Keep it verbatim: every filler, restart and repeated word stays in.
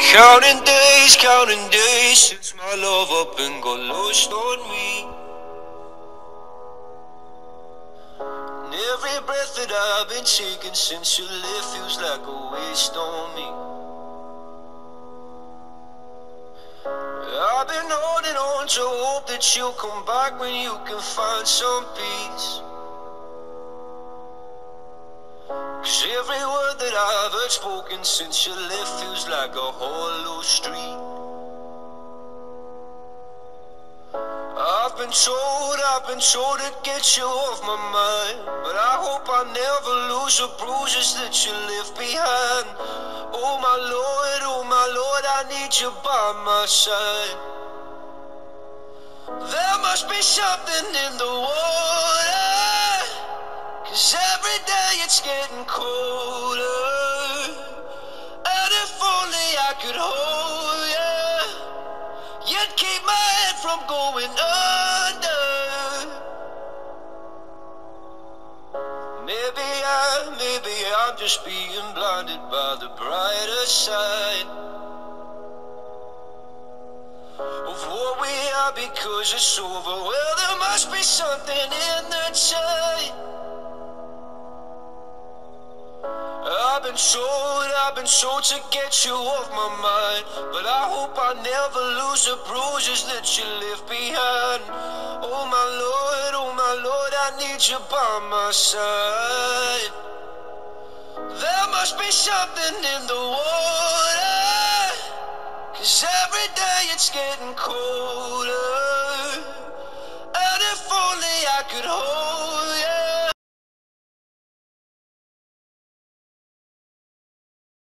Counting days, counting days since my love up and got lost on me. And every breath that I've been taking since you left feels like a waste on me. I've been holding on to hope that you'll come back when you can find some peace. Cause every word that I've heard spoken since you left feels like a hollow street. I've been told, I've been told to get you off my mind, but I hope I never lose the bruises that you left behind. Oh my Lord, oh my Lord, I need you by my side. There must be something in the water, cause every day it's getting colder. And if only I could hold you, you'd keep my head from going under. Maybe I, maybe I'm just being blinded by the brighter side of what we are because it's over. Well, there must be something in the tide. I've been told, I've been told to get you off my mind, but I hope I never lose the bruises that you left behind. Oh my Lord, oh my Lord, I need you by my side. There must be something in the water, cause every day it's getting colder.